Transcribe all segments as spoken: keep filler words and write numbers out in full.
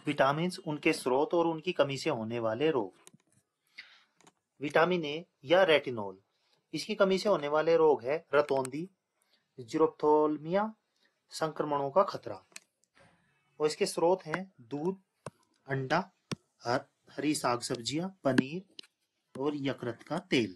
Vitamin, उनके स्रोत और उनकी कमी से होने वाले रोग। विटामिन ए या रेटिनॉल, इसकी कमी से होने वाले रोग है रतौंधी, जीरोप्थोल्मिया, संक्रमणों का खतरा। और इसके स्रोत हैं दूध, अंडा, हर, हरी साग सब्जियां, पनीर और यकृत का तेल।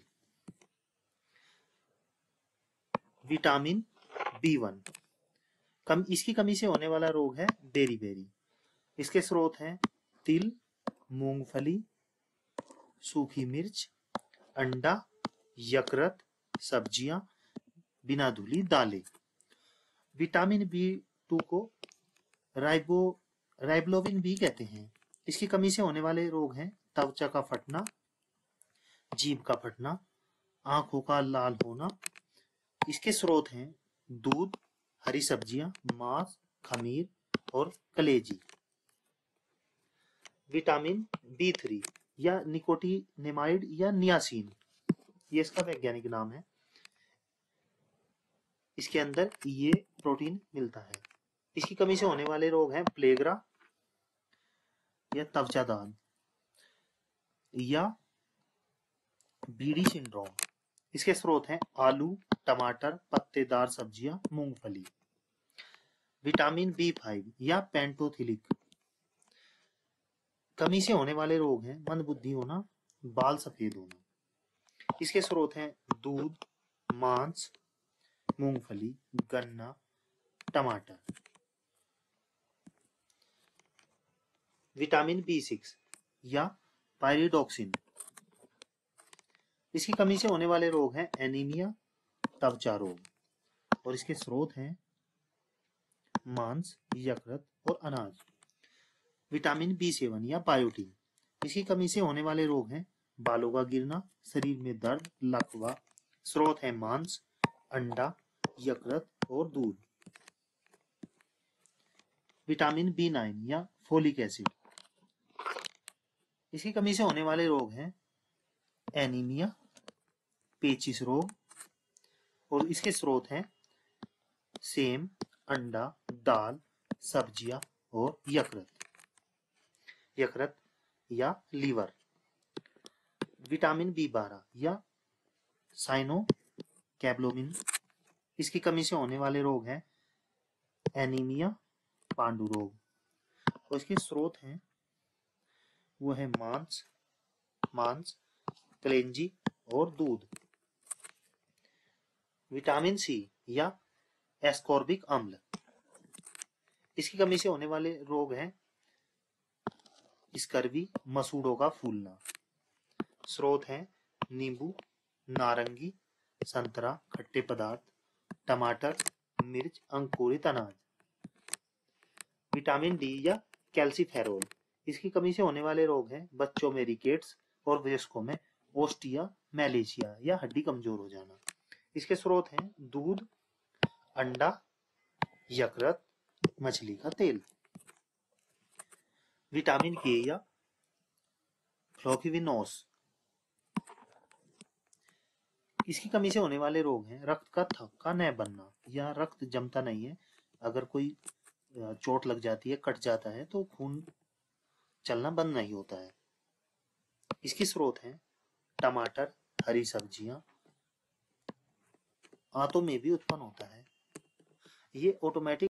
विटामिन बी वन, कम इसकी कमी से होने वाला रोग है बेरी-बेरी। इसके स्रोत हैं तिल, मूंगफली, सूखी मिर्च, अंडा, यकृत, सब्जियां, बिना धुली दालें। विटामिन बी टू को राइबो राइबोफ्लाविन भी कहते हैं। इसकी कमी से होने वाले रोग हैं त्वचा का फटना, जीभ का फटना, आंखों का लाल होना। इसके स्रोत हैं दूध, हरी सब्जियां, मांस, खमीर और कलेजी। विटामिन बी थ्री या निकोटिनेमाइड या नियासिन, ये इसका वैज्ञानिक नाम है। इसके अंदर ये प्रोटीन मिलता है। इसकी कमी से होने वाले रोग हैं प्लेगरा या त्वचा दाग या बीडी सिंड्रोम। इसके स्रोत हैं आलू, टमाटर, पत्तेदार सब्जियां, मूंगफली। विटामिन बी फाइव या पेंटोथिलिक, कमी से होने वाले रोग हैं मंदबुद्धि होना, बाल सफेद होना। इसके स्रोत हैं दूध, मांस, मूंगफली, गन्ना, टमाटर। विटामिन बी सिक्स या पायरिडॉक्सिन, इसकी कमी से होने वाले रोग हैं एनीमिया, त्वचा रोग। और इसके स्रोत हैं मांस, यकृत और अनाज। विटामिन बी सेवन या बायोटीन, इसकी कमी से होने वाले रोग हैं बालों का गिरना, शरीर में दर्द, लकवा। स्रोत है मांस, अंडा, यकृत और दूध। विटामिन बी नाइन या फोलिक एसिड, इसकी कमी से होने वाले रोग हैं एनीमिया, पेचिश रोग। और इसके स्रोत हैं सेम, अंडा, दाल, सब्जियां और यकृत यकृत या लीवर। विटामिन बी बारह या साइनोकैब्लोमिन, इसकी कमी से होने वाले रोग हैं एनीमिया, पांडु रोग। और इसके स्रोत हैं वो है मांस मांस कलेंजी और दूध। विटामिन सी या एस्कॉर्बिक अम्ल, इसकी कमी से होने वाले रोग हैं स्कर्वी, मसूड़ों का फूलना। स्रोत हैं नींबू, नारंगी, संतरा, खट्टे पदार्थ, टमाटर, मिर्च, अंकुरित अनाज। विटामिन डी या कैल्सीफेरोल, इसकी कमी से होने वाले रोग हैं बच्चों में रिकेट्स और वयस्कों में ओस्टिया मैलेशिया या हड्डी कमजोर हो जाना। इसके स्रोत हैं दूध, अंडा, यकृत, मछली का तेल। विटामिन के या फ्लोकिविनोस, इसकी कमी से होने वाले रोग हैं रक्त का थक्का न बनना या रक्त जमता नहीं है। अगर कोई चोट लग जाती है, कट जाता है तो खून चलना बंद नहीं होता है। इसके स्रोत हैं टमाटर, हरी सब्जियां, आंतों में भी उत्पन्न होता है। ये ऑटोमेटिक